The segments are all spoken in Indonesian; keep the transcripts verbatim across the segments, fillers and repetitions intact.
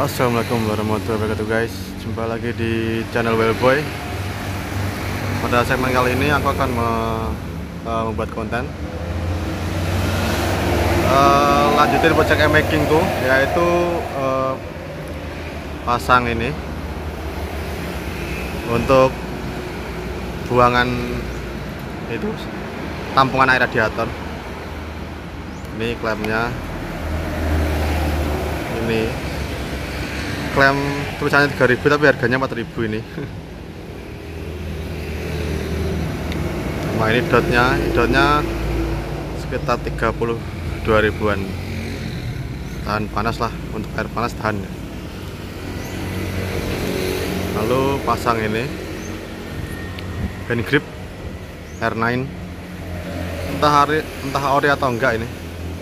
Assalamualaikum warahmatullahi wabarakatuh guys. Jumpa lagi di channel Wellboy. Pada segmen kali ini aku akan me, uh, membuat konten uh, lanjutin project e-making tuh, yaitu uh, pasang ini untuk buangan itu tampungan air radiator. Ini klemnya, ini klaim tulisannya tiga ribu tapi harganya empat ribu ini. Nah, ini dotnya, dotnya sekitar tiga puluh dua ribuan. Tahan panas lah, untuk air panas tahan. Lalu pasang ini hand grip R sembilan, entah hari, entah ori atau enggak ini.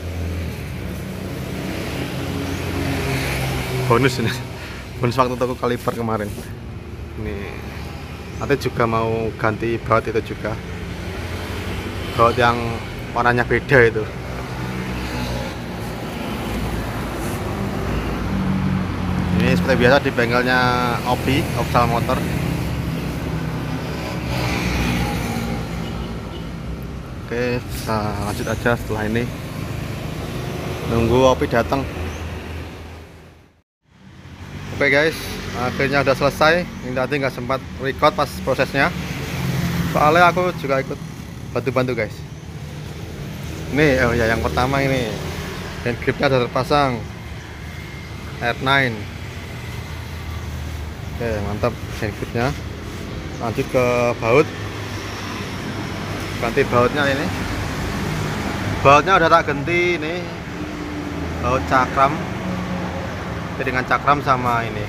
Bonus ini. Bonus waktu toko kaliber kemarin. Ini nanti juga mau ganti baut itu juga, baut yang warnanya beda itu. Ini seperti biasa di bengkelnya O P I, Opsal Motor. Oke, kita lanjut aja setelah ini, nunggu O P I datang. Oke guys, akhirnya udah selesai. Ini tadi nggak sempat record pas prosesnya, soalnya aku juga ikut bantu-bantu guys. Ini oh ya, yang pertama ini hand gripnya sudah terpasang R sembilan. Oke, mantap hand gripnya. Lanjut ke baut, ganti bautnya. Ini bautnya udah tak ganti, ini baut cakram dengan cakram sama ini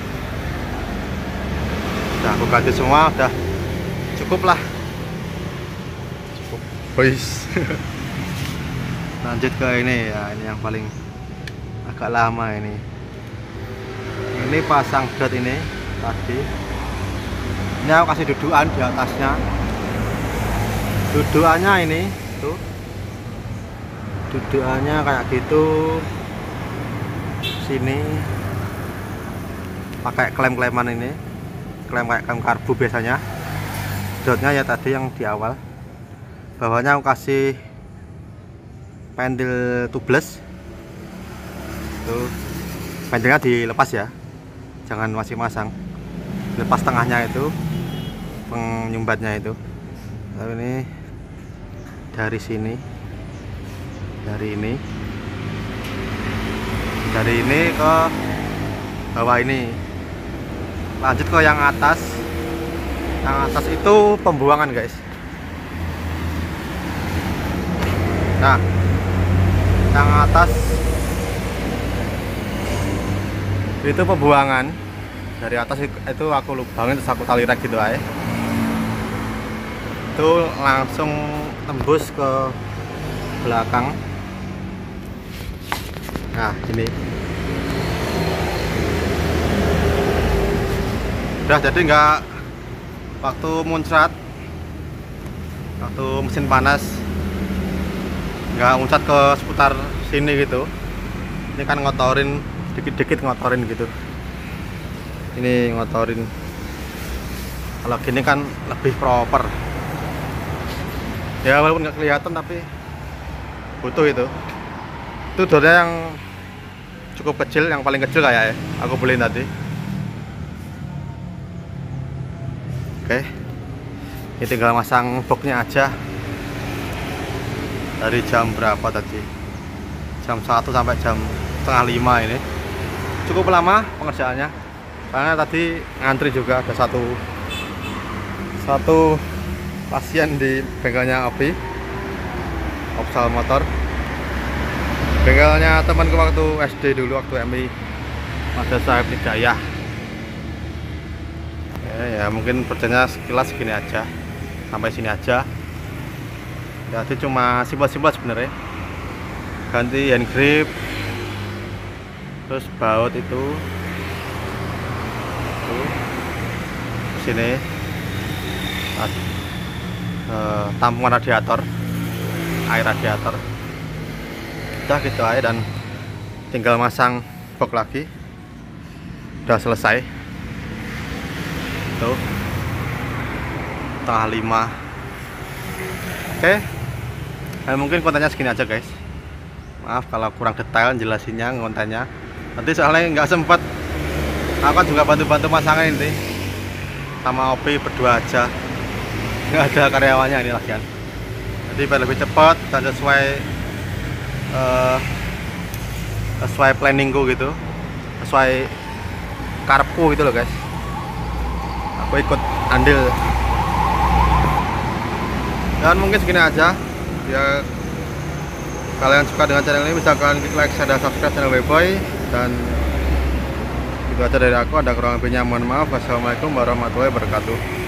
udah aku ganti semua, udah cukup lah, cukup boys. Lanjut ke ini ya, ini yang paling agak lama ini. Ini pasang dot ini tadi. Ini aku kasih dudukan di atasnya. Dudukannya ini tuh, dudukannya kayak gitu. Sini pakai klem-kleman ini, klem kayak klem karbu biasanya. Dotnya ya tadi yang di awal. Bawahnya aku kasih pendil tubeless. Tuh, pendilnya dilepas ya, jangan masih masang. Lepas tengahnya itu, penyumbatnya itu. Lalu ini dari sini, dari ini, dari ini ke bawah ini. Lanjut ke yang atas. Yang atas itu pembuangan guys. Nah, yang atas itu pembuangan. Dari atas itu aku lubangin, terus aku tali rek gitu aja. Itu langsung tembus ke belakang. Nah, ini udah jadi, nggak waktu muncrat, waktu mesin panas nggak muncrat ke seputar sini gitu. Ini kan ngotorin dikit-dikit, ngotorin gitu. Ini ngotorin. Kalau gini kan lebih proper ya, walaupun nggak kelihatan tapi butuh itu. Itu dornya yang cukup kecil, yang paling kecil kayak ya, aku beliin tadi. Oke, ini tinggal masang boxnya aja. Dari jam berapa tadi? Jam satu sampai jam setengah lima ini. Cukup lama pengerjaannya, karena tadi ngantri juga. Ada satu satu pasien di bengkelnya O P I, Opsal Motor. Bengkelnya temanku waktu S D dulu, waktu M I Madrasah Ibnu Hidayah. Ya, ya mungkin kerjanya sekilas segini aja, sampai sini aja. Jadi cuma simpel-simpel sebenarnya. Ganti hand grip, terus baut itu, tuh, sini, uh, tampungan radiator, air radiator. Udah gitu aja, dan tinggal masang box lagi. udah selesai tuh setengah lima. Oke, nah, mungkin kontennya segini aja guys. Maaf kalau kurang detail jelasinnya kontennya, nanti soalnya nggak sempet. Aku kan juga bantu-bantu masangan ini sama Opi berdua aja, nggak ada karyawannya ini lagi kan. Jadi biar lebih cepat dan sesuai uh, sesuai planningku gitu, sesuai karepku gitu loh guys, aku ikut andil. Dan mungkin segini aja ya. Kalian suka dengan channel ini bisa kalian klik like, share, dan subscribe channel Weboy. Dan itu aja dari aku, ada kurang lebihnya mohon maaf. Wassalamualaikum warahmatullahi wabarakatuh.